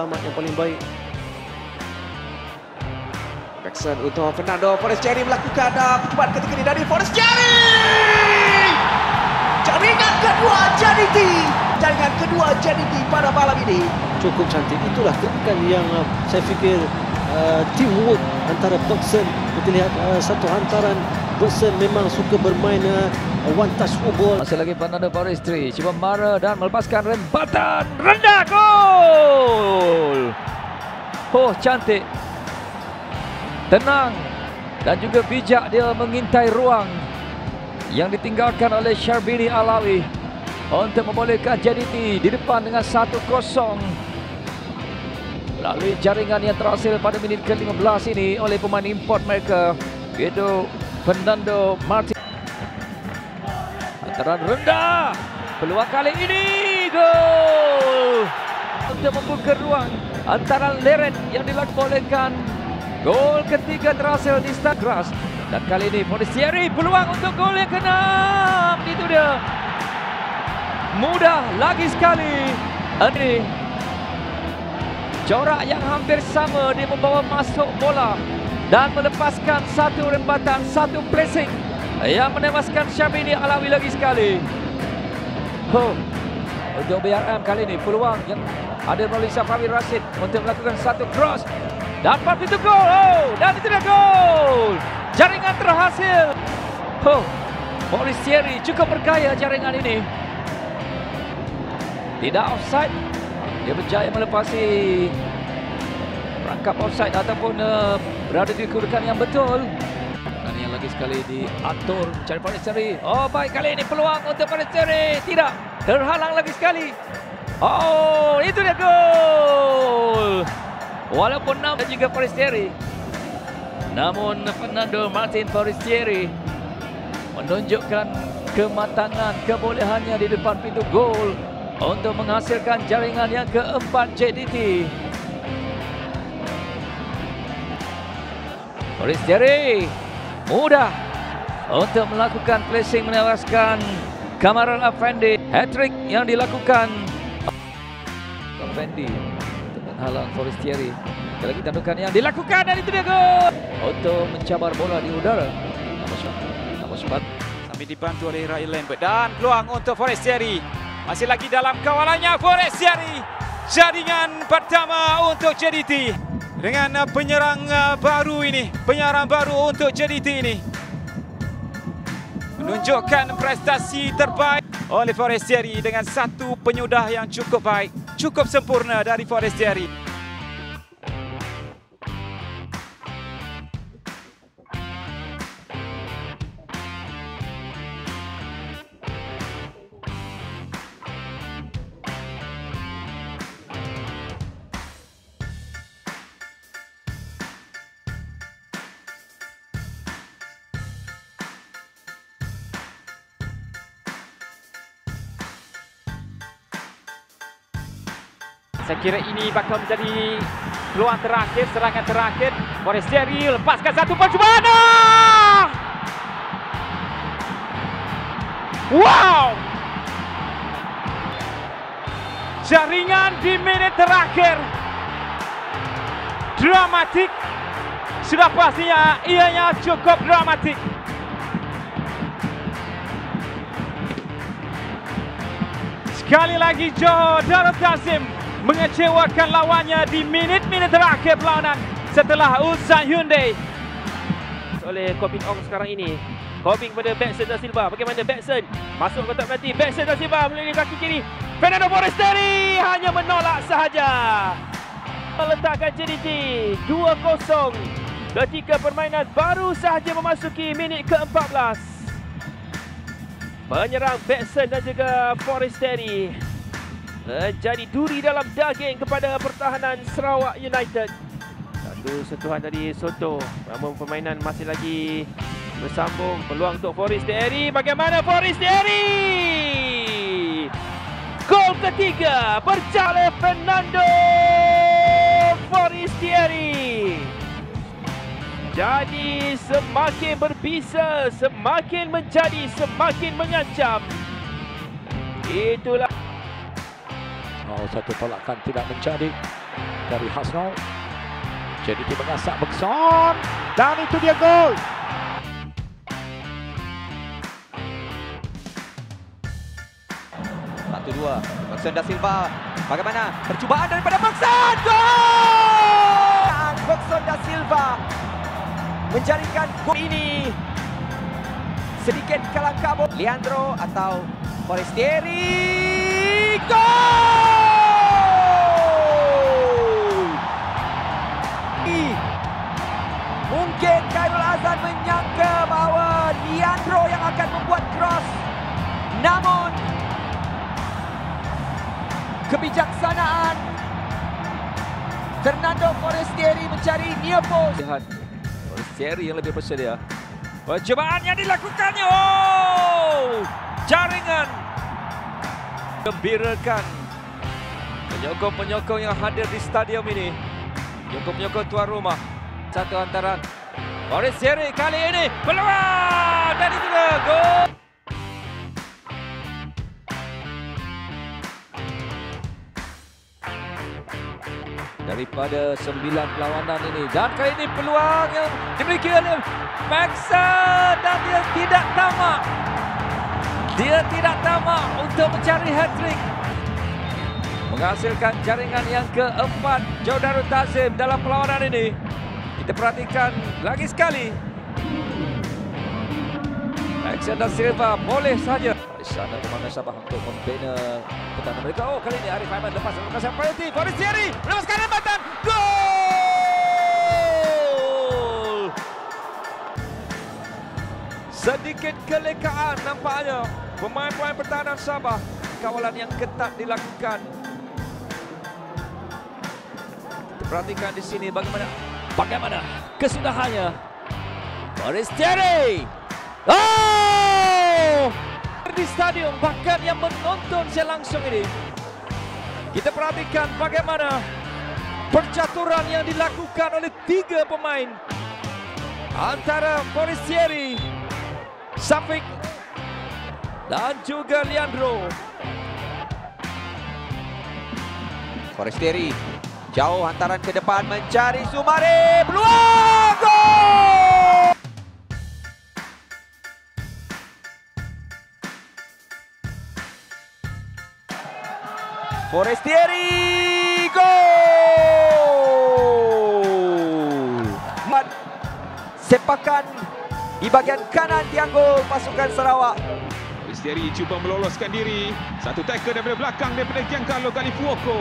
selamat yang paling baik. Jackson untuk Fernando Forestieri melakukan percubaan ketika ini dari Forestieri. Jaringan kedua JDT. Jaringan kedua JDT pada malam ini. Cukup cantik. Itulah kan yang saya fikir teamwork antara Bergson. Kita lihat satu hantaran. Bergson memang suka bermain one touch football. Masih lagi Fernando Forestieri cuba marah dan melepaskan rembatan rendah, gol. Oh, cantik, tenang dan juga bijak dia mengintai ruang yang ditinggalkan oleh Syarbini Alawi untuk membolehkan JDT di depan dengan 1-0 melalui jaringan yang terhasil pada minit ke-15 ini oleh pemain import mereka, iaitu Fernando Martin. Hantaran rendah, peluang kali ini gol untuk membuka ruang antara Leret yang dilakukan. Gol ketiga terhasil di start keras dan kali ini Forestieri peluang untuk gol yang ke-6. Itu dia, mudah lagi sekali. Ini corak yang hampir sama, dia membawa masuk bola dan melepaskan satu rembatan, satu pressing yang menewaskan Syarbini Alawi lagi sekali. Untuk BRM kali ini peluang yang ada melalui Safawi Rashid untuk melakukan satu cross. Dapat itu gol, dan itu dia gol. Jaringan terhasil. Forestieri cukup bergaya jaringan ini. Tidak offside. Dia berjaya melepasi perangkap offside ataupun berada di kedudukan yang betul. Dan yang lagi sekali diatur mencari Forestieri. Oh, baik, kali ini peluang untuk Forestieri. Tidak, terhalang lagi sekali. Oh, itu dia gol. Walaupun dan juga Forestieri, namun Fernando Martin Forestieri menunjukkan kematangan, kebolehannya di depan pintu gol untuk menghasilkan jaringan yang keempat JDT. Forestieri mudah untuk melakukan placing menewaskan Kamarul Afendi. Hat-trick yang dilakukan Afendi menghalang Forestieri. Lagi tandukan yang dilakukan dan itu dia gol untuk mencabar bola di udara. Nomor 4 sambil dibantu oleh Ryan Lambert dan peluang untuk Forestieri. Masih lagi dalam kawalannya Forestieri. Jaringan pertama untuk JDT dengan penyerang baru ini, penyerang baru untuk JDT ini menunjukkan prestasi terbaik oleh Forestieri dengan satu penyudah yang cukup baik, cukup sempurna dari Forestieri. Saya kira ini bakal menjadi peluang terakhir, serangan terakhir. Forestieri lepaskan satu percubaan. Wow! Jaringan di menit terakhir. Dramatik. Sudah pastinya ianya cukup dramatik. Sekali lagi Johor Darul Takzim mengecewakan lawannya di minit-minit terakhir perlawanan setelah Ulsan Hyundai. Oleh Kobing Ong sekarang ini. Kobing pada Bergson da Silva. Bagaimana Bergson? Masuk kotak penalti. Bergson da Silva melalui kaki kiri. Fernando Forestieri hanya menolak sahaja. Meletakkan JDT 2-0 ketika permainan baru sahaja memasuki minit ke-14. Penyerang Bergson dan juga Forestieri menjadi duri dalam daging kepada pertahanan Sarawak United. Satu sentuhan dari Soto. Namun permainan masih lagi bersambung. Peluang untuk Forestieri. Bagaimana Forestieri? Gol ketiga berjaya Fernando Forestieri. Jadi semakin berbisa, semakin menjadi semakin mengancam. Itulah. Satu tolakan tidak menjadi. dari Hasno. Jadi dia mengasak Bekson dan itu dia gol. Satu dua, Bekson da Silva. Bagaimana percubaan daripada Bekson? Gol! Bekson da Silva menjaringkan gol ini. Sedikit kalang kabut. Leandro atau Forestieri. Gol! Mungkin Khairul Azan menyangka bahawa Leandro yang akan membuat cross. Namun kebijaksanaan Fernando Forestieri mencari near post. Forestieri yang lebih bersedia. Percubaan yang dilakukannya. Oh! Jaringan. Gembirakan penyokong-penyokong yang hadir di stadium ini. Penyokong-penyokong tuan rumah. Satu hantaran. Forestieri kali ini peluang dan itu gol. Daripada 9 perlawanan ini, dan kali ini peluang yang dimiliki oleh Maxson dan dia tidak tamak. Dia tidak tamak untuk mencari hat-trick. Menghasilkan jaringan yang keempat Joe Darul Takzim dalam perlawanan ini. Kita perhatikan lagi sekali. Maxson da Silva boleh saja. Sana kemana Sabah untuk membina pertahanan mereka. Oh, kali ini Arif Aiman lepas dalam kawasan penalti. Forestieri melepaskan hambatan. Gol! Sedikit kelekaan nampaknya pemain-pemain pertahanan Sabah. Kawalan yang ketat dilakukan. Kita perhatikan di sini bagaimana kesudahannya. Forestieri. Oh! Di stadion, bahkan yang menonton secara langsung ini. Kita perhatikan bagaimana percaturan yang dilakukan oleh 3 pemain. Antara Forestieri, Safik dan juga Leandro. Forestieri jauh hantaran ke depan mencari Sumare. Peluang gol! Forestieri gol! Sepakan di bahagian kanan tiang gol pasukan Sarawak. Forestieri cuba meloloskan diri. Satu tackle daripada belakang daripada Giancarlo Galifuoco.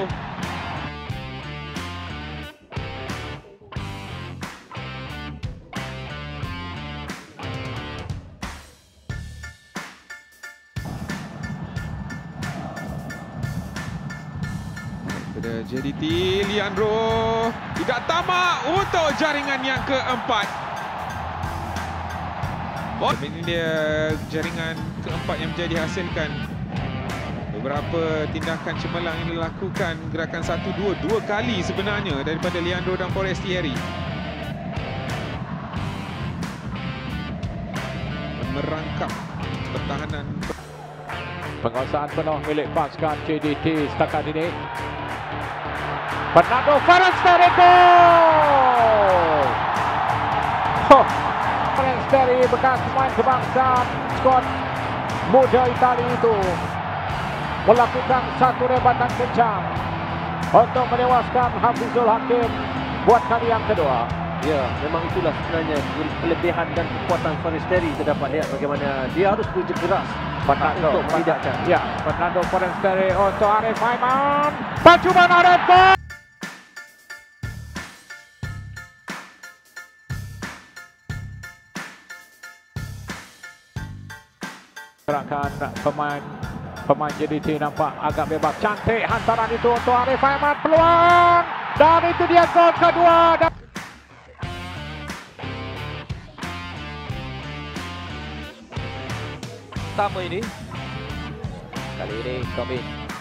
JDT Leandro tidak tamak untuk jaringan yang keempat. Ini dia jaringan keempat yang menjadi hasilkan. Beberapa tindakan cemerlang yang dilakukan, gerakan 1-2 dua kali sebenarnya daripada Leandro dan Forestieri. Merangkap pertahanan. Penguasaan penuh milik pasukan JDT setakat ini. Fernando Forestieri gol! Forestieri bekas pemain kebangsaan Skot muda Itali itu melakukan satu rebatan kencang untuk menewaskan Hafizul Hakim buat kali yang kedua. Ya, memang itulah sebenarnya kelebihan dan kekuatan Forestieri. Kita dapat lihat bagaimana dia harus bekerja keras untuk memindahkan. Ya, Fernando Forestieri untuk Arif Aiman. Percubaan Arif gol! Gerakan pemain JDT nampak agak bebas. Cantik hantaran itu untuk Arif Aiman. Peluang dan itu dia gol kedua. Pertama ini. Kali ini Corbin.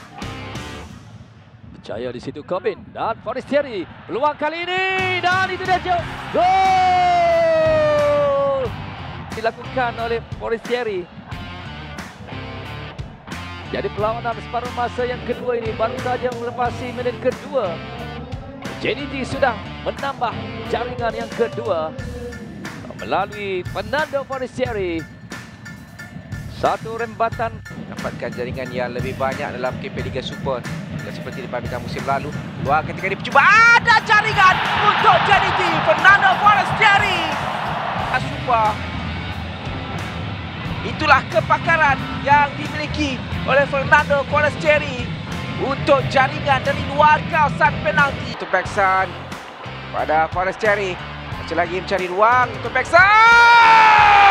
Percaya di situ Corbin dan Forestieri. Peluang kali ini dan itu dia gol. Dilakukan oleh Forestieri. Jadi perlawanan separuh masa yang kedua ini baru saja melepasi minit kedua. JDT sudah menambah jaringan yang kedua melalui Fernando Forestieri. Satu rembatan Dapatkan jaringan yang lebih banyak dalam KPL Liga Super seperti di pameran musim lalu. Luar ketika dia percubaan ada jaringan untuk JDT. Fernando Forestieri Super. Itulah kepakaran yang dimiliki oleh Fernando Forestieri untuk jaringan dari luar kawasan penalti. Untuk Beksan pada Forestieri. Masih lagi mencari ruang untuk Beksan.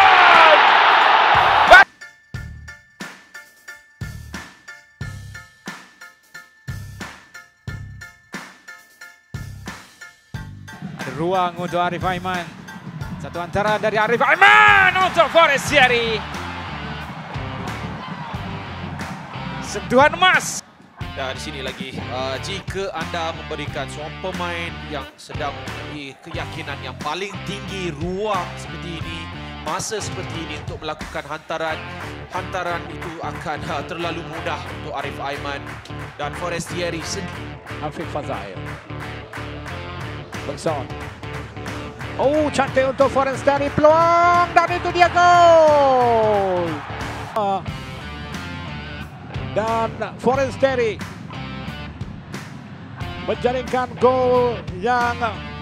Ada ruang untuk Arif Aiman. Satu hantaran dari Arif Aiman untuk Forestieri. Sentuhan emas. Dan di sini lagi, jika anda memberikan seorang pemain yang sedang memiliki keyakinan yang paling tinggi, ruang seperti ini, masa seperti ini untuk melakukan hantaran itu akan terlalu mudah untuk Arif Aiman dan Forestieri. Afiq Fazail. Bekson. Oh, cantik untuk Forestieri, peluang dan itu dia gol. Dan Forestieri menjaringkan gol yang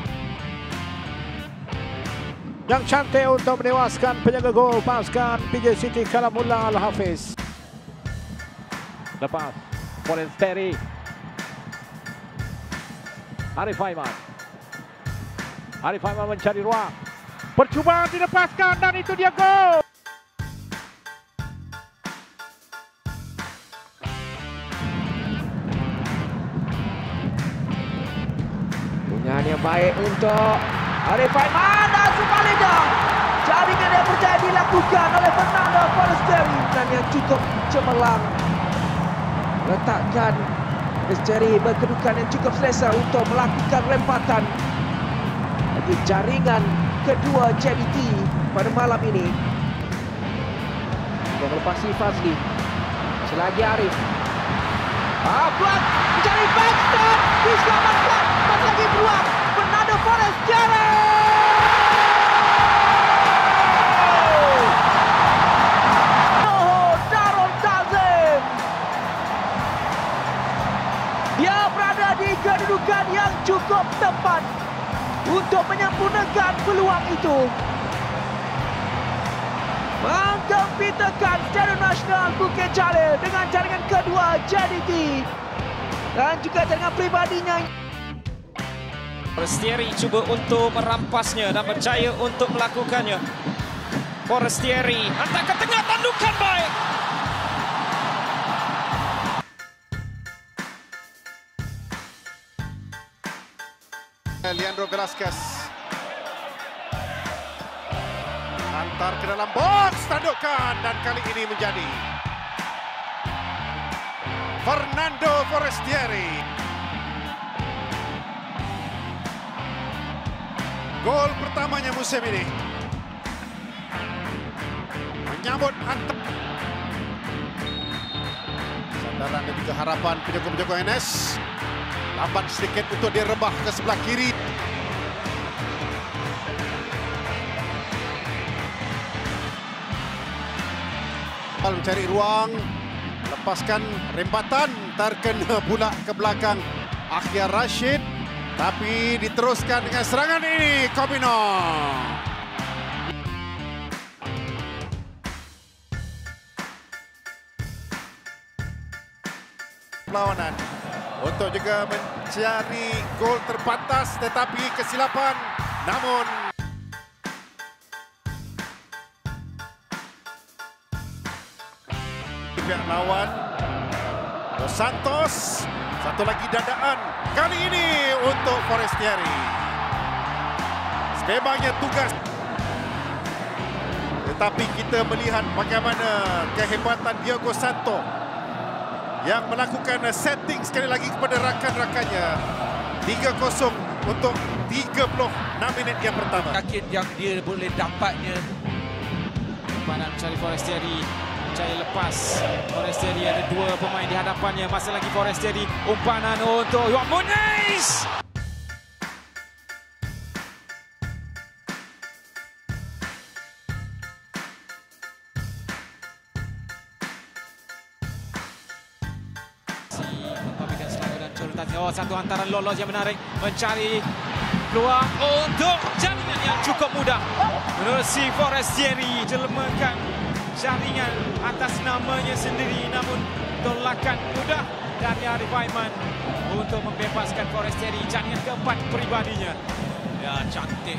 cantik untuk menewaskan penjaga gol pasukan PJ City Kalamullah Al-Hafiz. Lepas Forestieri, Arif Aiman. Arif Aiman mencari ruang. Percubaan dilepaskan dan itu dia gol. Punyahan yang baik untuk Arif Aiman dan sebaliknya. Jaringan yang berjaya dilakukan oleh Fernando Forestieri dan yang cukup cemerlang. Letakkan Forestieri berkedudukan yang cukup selesa untuk melakukan rempatan bagi jaringan kedua JDT pada malam ini. Dia melepasi Fazli. Selagi Arif. Buat mencari Beksan. Diselamatkan. Masih lagi peluang. Fernando Forestieri. Darul Tazim. Dia berada di kedudukan yang cukup tepat untuk menyempurnakan peluang itu. Menggempitakan Stadion Nasional Bukit Jalil dengan jaringan kedua JDT dan juga jaringan pribadinya. Forestieri cuba untuk merampasnya dan berjaya untuk melakukannya. Forestieri hantar ke tengah, tandukan baik. Leandro Velasquez hantar ke dalam box, tandukan dan kali ini menjadi Fernando Forestieri. Gol pertamanya musim ini. Menyambut hantar. Sandaran dan juga harapan penjaga-penjaga NS. Lambat sedikit untuk dia rebah ke sebelah kiri. Mencari ruang, lepaskan rembatan, terkena pula ke belakang Akhyar Rashid. Tapi diteruskan dengan serangan ini, Kobino. Perlawanan untuk juga mencari gol terbatas tetapi kesilapan. Namun pihak lawan Dos Santos, satu lagi dadaan kali ini untuk Forestieri. Sebabnya tugas, tetapi kita melihat bagaimana kehebatan Diogo Santos yang melakukan setting sekali lagi kepada rakan-rakannya. 3-0 untuk 36 minit yang pertama. Yakin yang dia boleh dapatnya. Umpanan mencari Forestieri. Mencari lepas. Forestieri ada dua pemain di hadapannya. Masih lagi Forestieri. Umpanan untuk Juan Muniz. Oh, satu hantaran lolos yang menarik. Mencari peluang untuk jaringan yang cukup mudah. Menurut si Forestieri, jelemakan jaringan atas namanya sendiri. Namun tolakan mudah dari Arif Aiman untuk membebaskan Forestieri. Jaringan keempat peribadinya. Ya, cantik.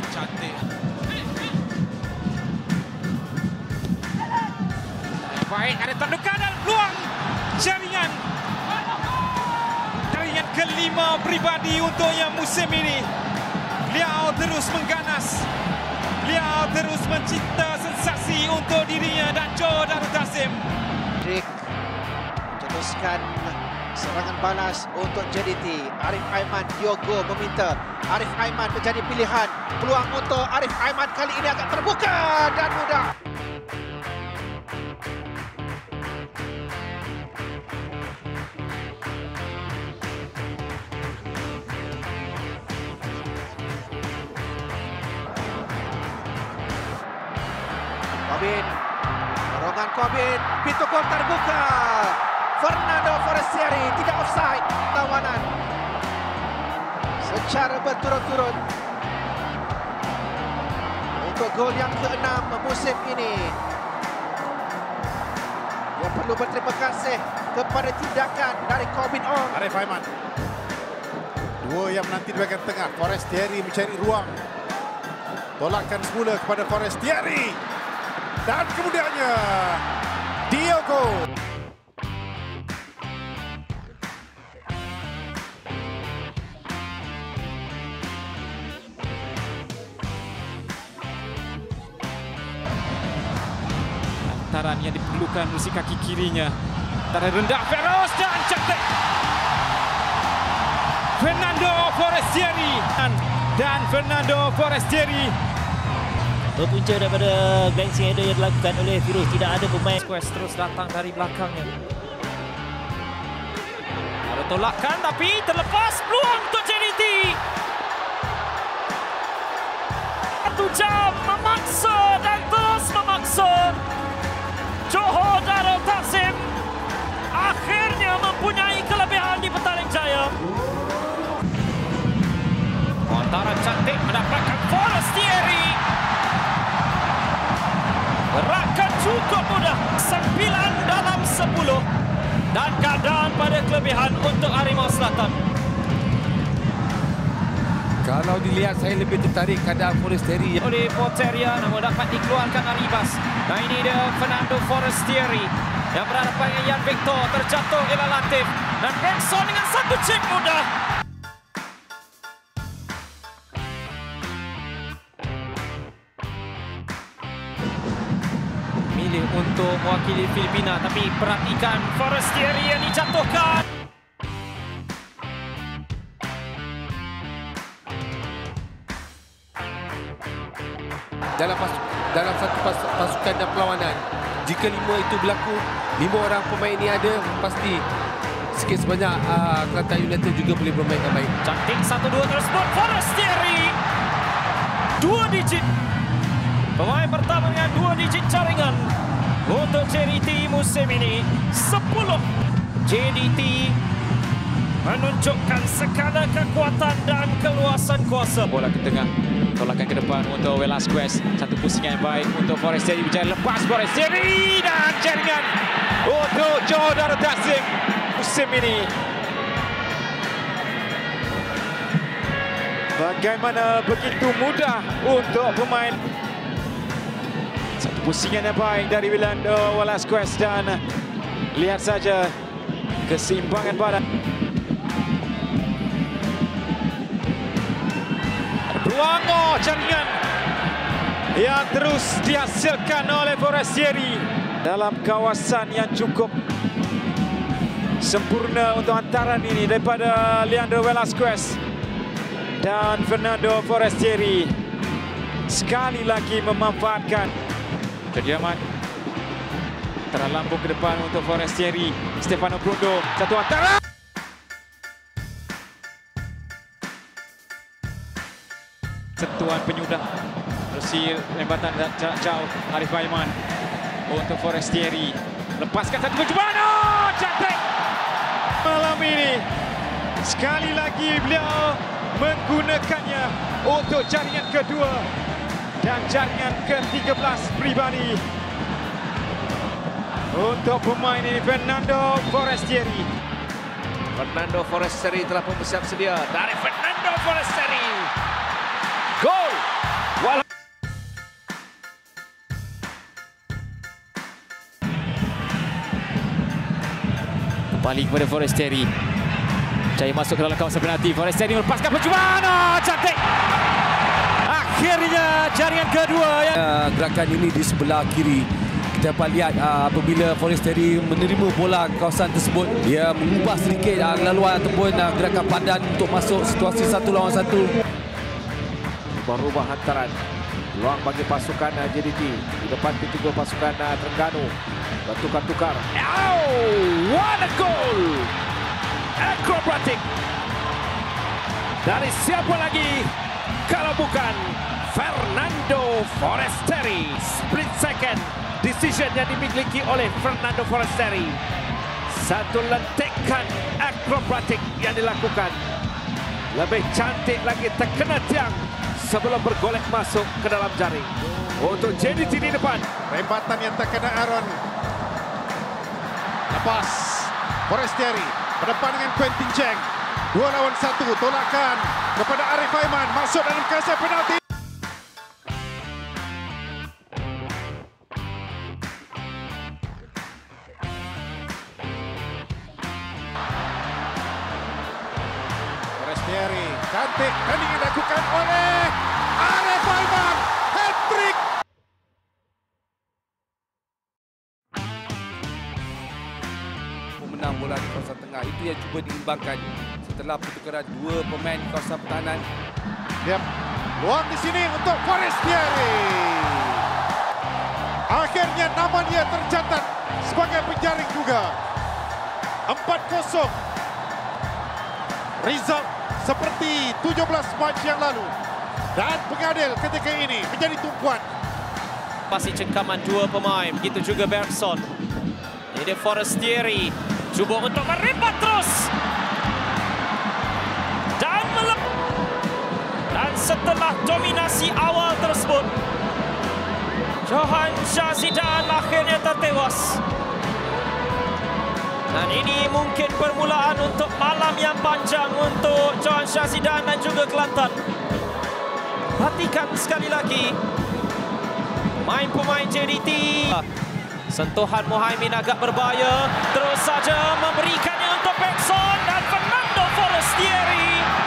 Baik, ada terduga dan peluang jaringan. Jaringan kelima pribadi untuknya musim ini. Liao terus mengganas. Liao terus mencipta sensasi untuk dirinya dan Joe Darul Taksim. Rick mencetuskan serangan balas untuk JDT. Arif Aiman, Diogo meminta Arif Aiman menjadi pilihan. Peluang untuk Arif Aiman kali ini agak terbuka dan mudah. Corbin, dorongan Corbin, pintu gol terbuka. Fernando Forestieri tidak offside, tawanan secara berturut-turut untuk gol yang ke-6 musim ini. Dia perlu berterima kasih kepada tindakan dari Corbin Ong. Arif Aiman. Dua yang menanti di bahagian tengah. Forestieri mencari ruang. Tolakan semula kepada Forestieri. Dan kemudiannya Diogo. Hantaran yang diperlukan di kaki kirinya. Hantaran rendah Feroz dan cantik. Fernando Forestieri dan Fernando Forestieri. Berpunca daripada glancing header yang dilakukan oleh Firuz. Tidak ada pemain. Squash terus datang dari belakangnya. Ada tolakan tapi terlepas peluang untuk JDT. 1 jam memaksa dan terus memaksa. Johor Darul Taksim akhirnya mempunyai kelebihan di Petaling Jaya. Hantaran cantik mendapatkan Forestieri. Gerakan cukup mudah, 9 dalam 10 dan keadaan pada kelebihan untuk Harimau Selatan. Kalau dilihat saya lebih tertarik keadaan Forestieri Oleh Poteria namun dapat dikeluarkan Arribas. Nah ini dia Fernando Forestieri yang berhadapan dengan Yan Victor, terjatuh Ila Latif dan Benson dengan satu chip mudah. Untuk mewakili Filipina, tapi perhatikan Forestieri yang dijatuhkan. dalam satu pasukan dan perlawanan. Jika 5 itu berlaku, 5 orang pemain ini ada, pasti sikit sebanyak Kelantan United juga boleh bermain dengan baik. Cantik 1-2 tersebut Forestieri 2 digit. Pemain pertama dengan 2 digit jaringan untuk JDT musim ini. 10 JDT menunjukkan skala kekuatan dan keluasan kuasa. Bola ke tengah, tolakan ke depan untuk Velasquez. Satu pusingan yang baik untuk Forestieri. Berjaya lepas Forestieri dan jaringan untuk Johor Darul Taksim musim ini. Bagaimana begitu mudah untuk pemain. Satu pusingan yang baik dari Willando Velasquez dan lihat saja keseimbangan badan. Peluang jaringan yang terus dihasilkan oleh Forestieri dalam kawasan yang cukup sempurna untuk hantaran ini daripada Leandro Velasquez dan Fernando Forestieri. Sekali lagi memanfaatkan kediaman terlambung ke depan untuk Forestieri. Stefano Brundo, satu hantaran. Sentuhan penyudah bersih lembatan jarak jauh Arif Aiman untuk Forestieri. Lepaskan satu percubaan. Oh, cantik malam ini Sekali lagi beliau menggunakannya untuk jaringan kedua dan jaringan ke-13 peribadi. Untuk pemain ini Fernando Forestieri. Fernando Forestieri telah pun bersiap sedia. Dari Fernando Forestieri. Gol! Kembali kepada Forestieri. Cahaya masuk ke dalam kawasan penalti. Forestieri melepaskan percubaan. Oh, cantik! Akhirnya jaringan kedua. Gerakan ini di sebelah kiri. Kita dapat lihat apabila Forestieri menerima bola kawasan tersebut, dia mengubah sedikit laluan ataupun gerakan padan untuk masuk situasi 1 lawan 1. Berubah hantaran. Peluang bagi pasukan JDT. Di depan pintu pasukan Terengganu. Bertukar-tukar. Oh, what a goal! Acrobatic. Dari siapa lagi kalau bukan Fernando Forestieri. Split second decision yang dimiliki oleh Fernando Forestieri. Satu lentikan akrobatik yang dilakukan. Lebih cantik lagi terkena tiang sebelum bergolek masuk ke dalam jaring. Untuk JDT di depan. Rembatan yang terkena Aaron. Lepas Forestieri berdepan dengan Quentin Cheng. 2 lawan 1, tolakan kepada Arif Aiman, masuk dalam kawasan penalti. Forestieri, cantik tanding yang dilakukan oleh Arif Aiman, hat-trick. Menang bola di kawasan tengah, itu yang cuba diimbangkan setelah pertukaran 2 pemain di kawasan pertahanan. Dia luang di sini untuk Forestieri. Akhirnya nama dia tercatat sebagai penjaring juga. 4-0. Result seperti 17 Mac yang lalu. Dan pengadil ketika ini menjadi tumpuan. Masih cengkaman 2 pemain, begitu juga Bergson. Ini Forestieri cuba untuk merimbat terus. Dan setelah dominasi awal tersebut, Johan Shah Zidane akhirnya tertewas. Dan ini mungkin permulaan untuk malam yang panjang untuk Johan Shah Zidane dan juga Kelantan. Perhatikan sekali lagi pemain JDT. Sentuhan Mohaimin agak berbahaya. Terus saja memberikannya untuk Bergson dan Fernando Forestieri.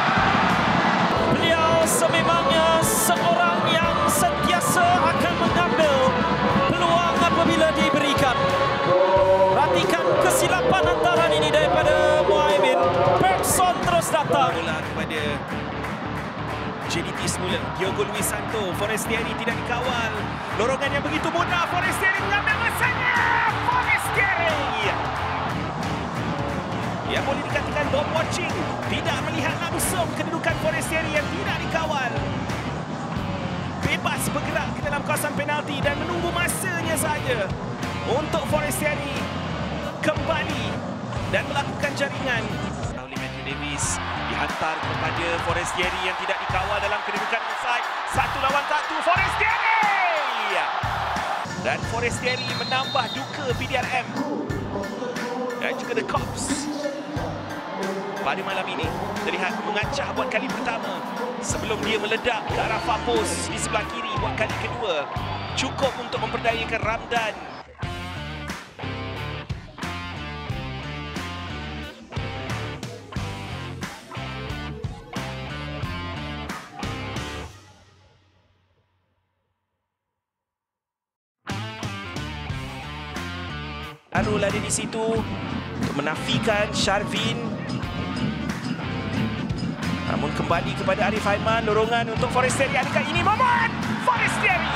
Beliau sememangnya seorang yang sentiasa akan mengambil peluang apabila diberikan. Perhatikan kesilapan hantaran ini daripada Mohaimin. Bergson terus datang. Bola kepada JDT semula. Diogo Luis Santo. Forestieri tidak dikawal. Lorongan yang begitu mudah. Forestieri mengambil masanya. Forestieri. Yang boleh dikatakan ball watching. Tidak melihat langsung kedudukan Forestieri yang tidak dikawal. Bebas bergerak ke dalam kawasan penalti dan menunggu masanya saja untuk Forestieri kembali dan melakukan jaringan. Oleh Matthew Davis dihantar kepada Forestieri yang tidak dikawal dalam kedudukan inside. 1 lawan 1 Forestieri. Dan Forestieri menambah duka PDRM dan juga The Cops. Pada malam ini terlihat mengancah buat kali pertama sebelum dia meledak ke arah Fapos di sebelah kiri buat kali kedua. Cukup untuk memperdayakan Ramdan. Arul ada di situ untuk menafikan Sharvin. Namun kembali kepada Arif Aiman, dorongan untuk Forestieri. Adakah ini momen Forestieri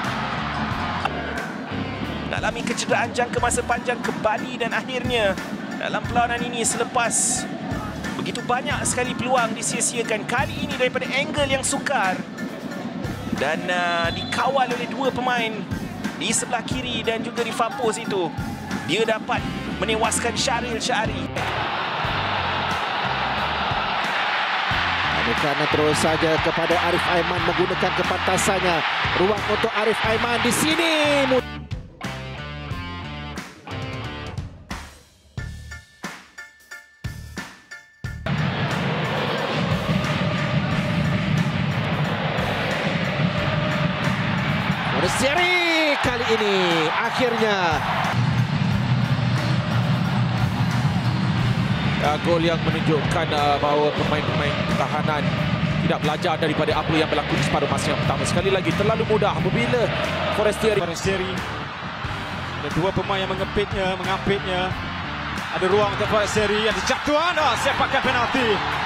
mengalami kecederaan jangka masa panjang kembali dan akhirnya dalam perlawanan ini selepas begitu banyak sekali peluang disia-siakan, kali ini daripada angle yang sukar dan dikawal oleh 2 pemain di sebelah kiri dan juga di Fapos itu, dia dapat menewaskan Syaril Syahri. Bukan terus saja kepada Arif Aiman menggunakan kepantasannya. Ruang untuk Arif Aiman di sini. Seri kali ini akhirnya gol yang menunjukkan bahawa pemain-pemain pertahanan tidak belajar daripada apa yang berlaku di separuh masa yang pertama. Sekali lagi terlalu mudah apabila Forestieri ada dua pemain yang mengampitnya. Ada ruang untuk Forestieri yang dijatuhan. Sepakan penalti.